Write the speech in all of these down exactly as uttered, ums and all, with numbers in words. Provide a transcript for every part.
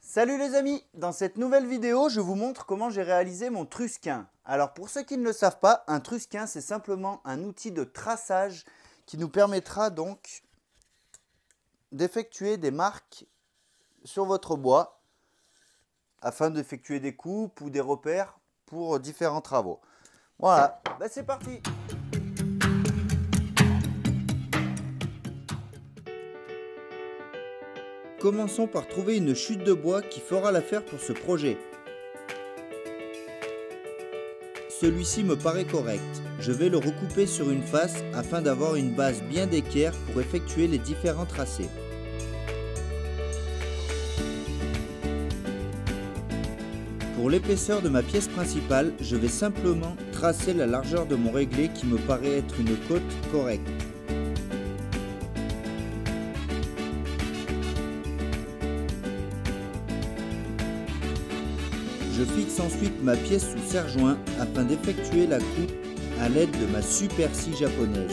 Salut les amis, dans cette nouvelle vidéo, je vous montre comment j'ai réalisé mon Trusquin. Alors pour ceux qui ne le savent pas, un Trusquin c'est simplement un outil de traçage qui nous permettra donc d'effectuer des marques sur votre bois afin d'effectuer des coupes ou des repères pour différents travaux. Voilà, ben c'est parti! Commençons par trouver une chute de bois qui fera l'affaire pour ce projet. Celui-ci me paraît correct. Je vais le recouper sur une face afin d'avoir une base bien d'équerre pour effectuer les différents tracés. Pour l'épaisseur de ma pièce principale, je vais simplement tracer la largeur de mon réglé qui me paraît être une côte correcte. Je fixe ensuite ma pièce sous serre-joint afin d'effectuer la coupe à l'aide de ma super scie japonaise.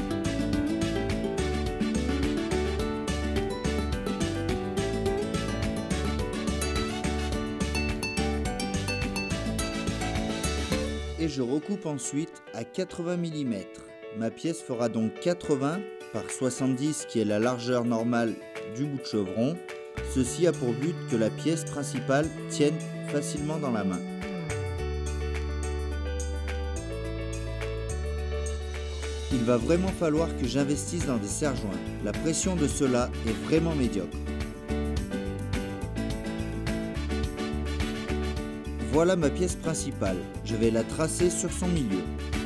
Et je recoupe ensuite à quatre-vingts millimètres. Ma pièce fera donc quatre-vingts par soixante-dix qui est la largeur normale du bout de chevron. Ceci a pour but que la pièce principale tienne facilement dans la main. Il va vraiment falloir que j'investisse dans des serre-joints. La pression de cela est vraiment médiocre. Voilà ma pièce principale. Je vais la tracer sur son milieu.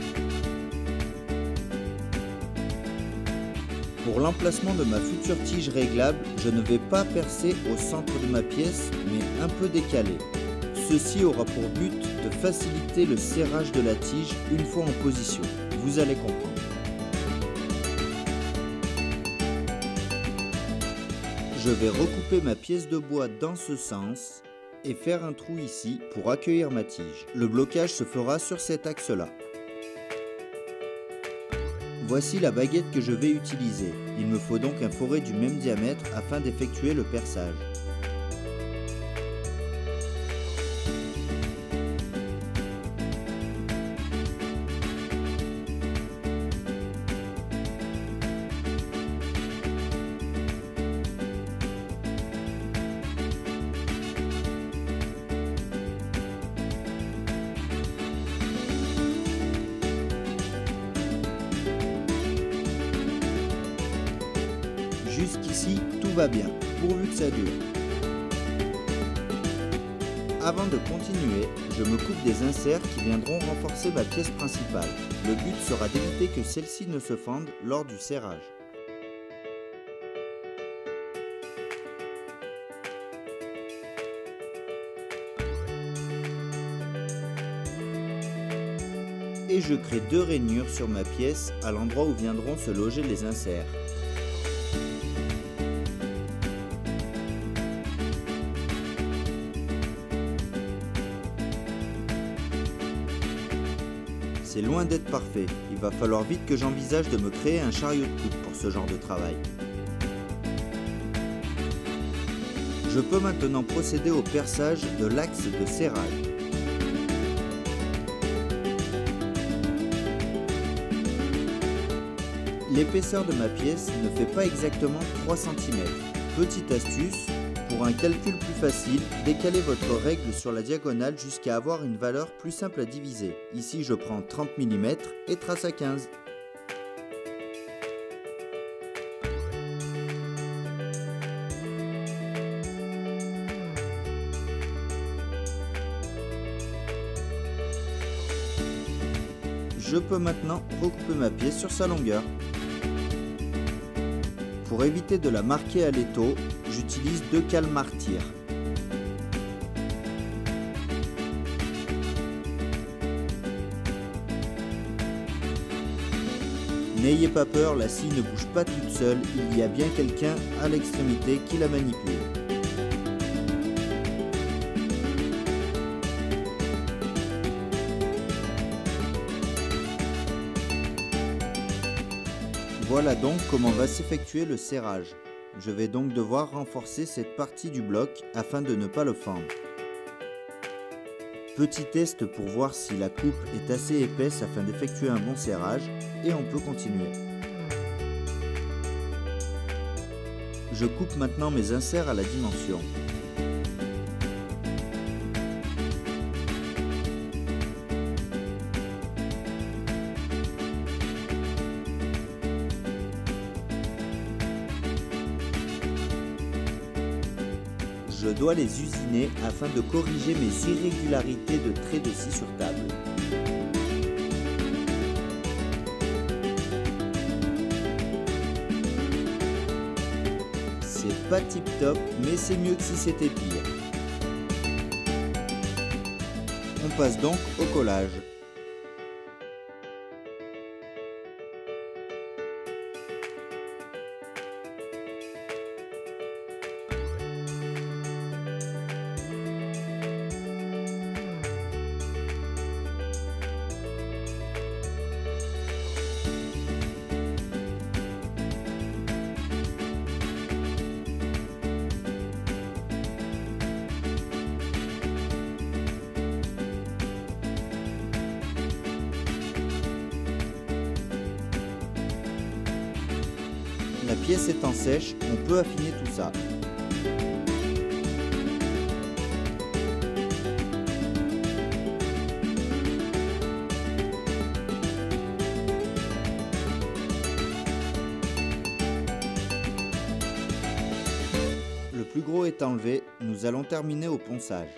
Pour l'emplacement de ma future tige réglable, je ne vais pas percer au centre de ma pièce, mais un peu décalé. Ceci aura pour but de faciliter le serrage de la tige une fois en position. Vous allez comprendre. Je vais recouper ma pièce de bois dans ce sens et faire un trou ici pour accueillir ma tige. Le blocage se fera sur cet axe-là. Voici la baguette que je vais utiliser. Il me faut donc un foret du même diamètre afin d'effectuer le perçage. Jusqu'ici, tout va bien, pourvu que ça dure. Avant de continuer, je me coupe des inserts qui viendront renforcer ma pièce principale. Le but sera d'éviter que celle-ci ne se fende lors du serrage. Et je crée deux rainures sur ma pièce à l'endroit où viendront se loger les inserts. C'est loin d'être parfait, il va falloir vite que j'envisage de me créer un chariot de coupe pour ce genre de travail. Je peux maintenant procéder au perçage de l'axe de serrage. L'épaisseur de ma pièce ne fait pas exactement trois centimètres. Petite astuce, pour un calcul plus facile, décalez votre règle sur la diagonale jusqu'à avoir une valeur plus simple à diviser. Ici je prends trente millimètres et trace à quinze. Je peux maintenant recouper ma pièce sur sa longueur. Pour éviter de la marquer à l'étau, j'utilise deux cales martyrs. N'ayez pas peur, la scie ne bouge pas toute seule, il y a bien quelqu'un à l'extrémité qui la manipule. Voilà donc comment va s'effectuer le serrage. Je vais donc devoir renforcer cette partie du bloc afin de ne pas le fendre. Petit test pour voir si la coupe est assez épaisse afin d'effectuer un bon serrage et on peut continuer. Je coupe maintenant mes inserts à la dimension. Je dois les usiner afin de corriger mes irrégularités de traits de scie sur table. C'est pas tip top, mais c'est mieux que si c'était pire. On passe donc au collage. La pièce étant sèche, on peut affiner tout ça. Le plus gros est enlevé, nous allons terminer au ponçage.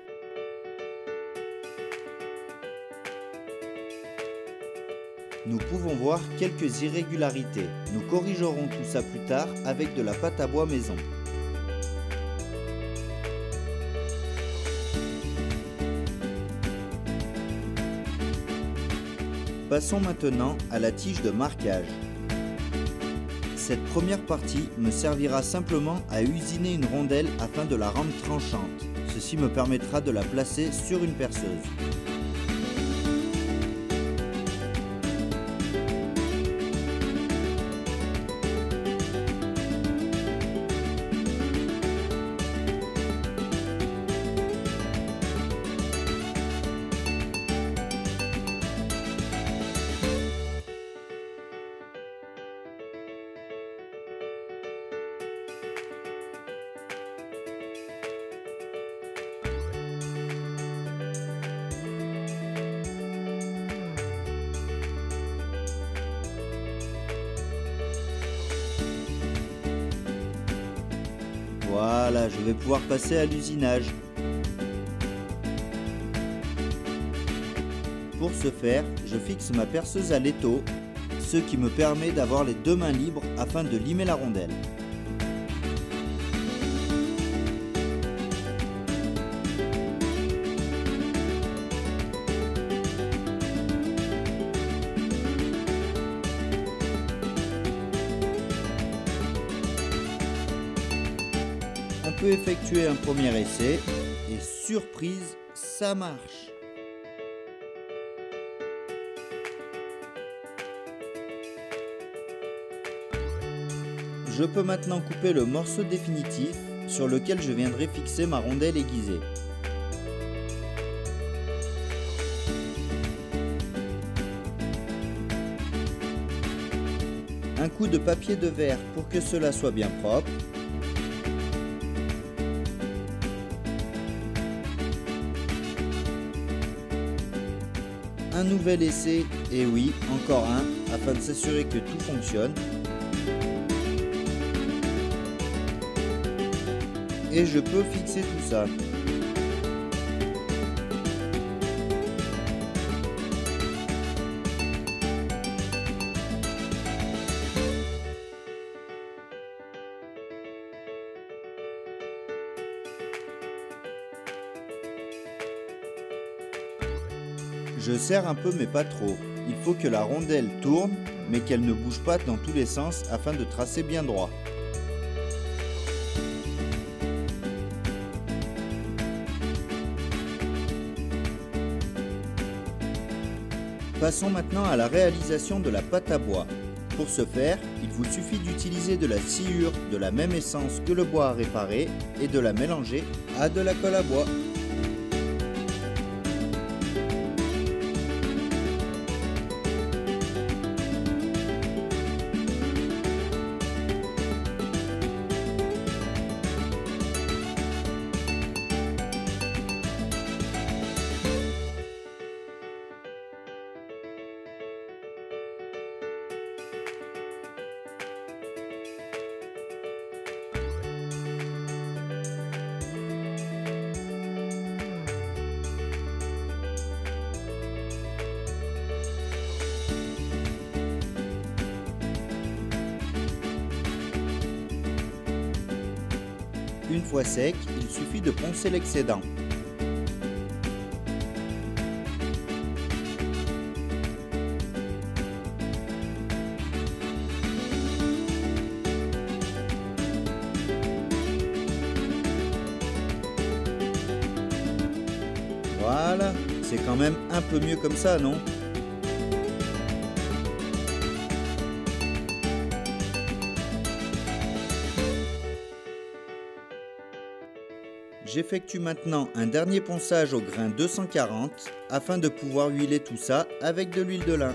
Nous pouvons voir quelques irrégularités. Nous corrigerons tout ça plus tard avec de la pâte à bois maison. Passons maintenant à la tige de marquage. Cette première partie me servira simplement à usiner une rondelle afin de la rendre tranchante. Ceci me permettra de la placer sur une perceuse. Voilà, je vais pouvoir passer à l'usinage. Pour ce faire, je fixe ma perceuse à l'étau, ce qui me permet d'avoir les deux mains libres afin de limer la rondelle. On peut effectuer un premier essai et surprise, ça marche. Je peux maintenant couper le morceau définitif sur lequel je viendrai fixer ma rondelle aiguisée. Un coup de papier de verre pour que cela soit bien propre. Un nouvel essai, et oui, encore un, afin de s'assurer que tout fonctionne. Et je peux fixer tout ça. Je serre un peu mais pas trop. Il faut que la rondelle tourne mais qu'elle ne bouge pas dans tous les sens afin de tracer bien droit. Passons maintenant à la réalisation de la pâte à bois. Pour ce faire, il vous suffit d'utiliser de la sciure de la même essence que le bois à réparer et de la mélanger à de la colle à bois. Une fois sec, il suffit de poncer l'excédent. Voilà, c'est quand même un peu mieux comme ça, non ? J'effectue maintenant un dernier ponçage au grain deux cent quarante afin de pouvoir huiler tout ça avec de l'huile de lin.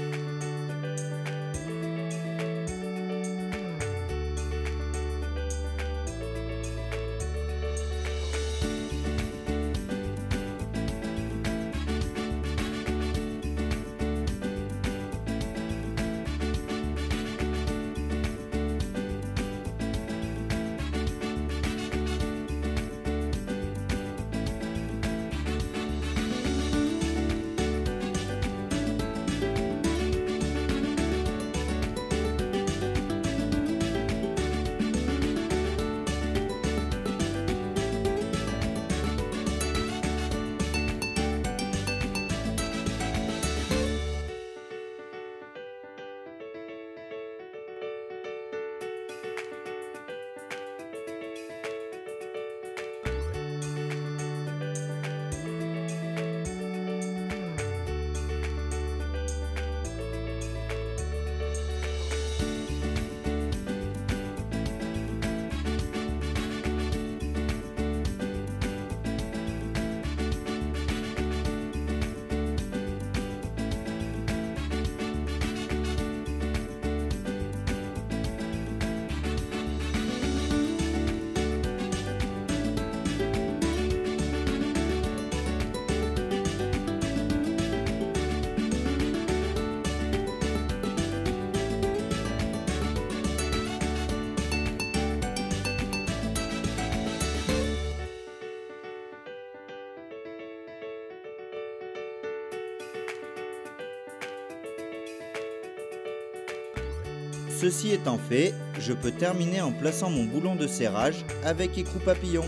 Ceci étant fait, je peux terminer en plaçant mon boulon de serrage avec écrou papillon.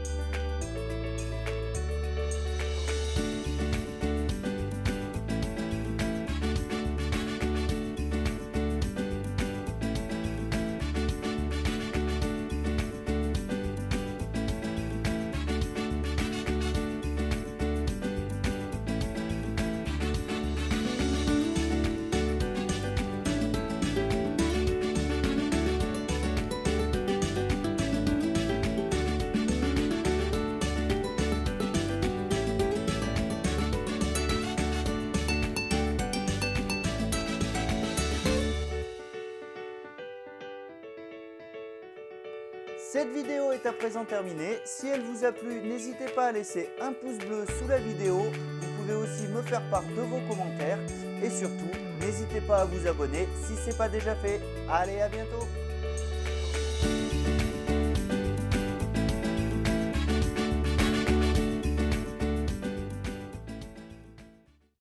Cette vidéo est à présent terminée. Si elle vous a plu, n'hésitez pas à laisser un pouce bleu sous la vidéo. Vous pouvez aussi me faire part de vos commentaires. Et surtout, n'hésitez pas à vous abonner si ce n'est pas déjà fait. Allez, à bientôt!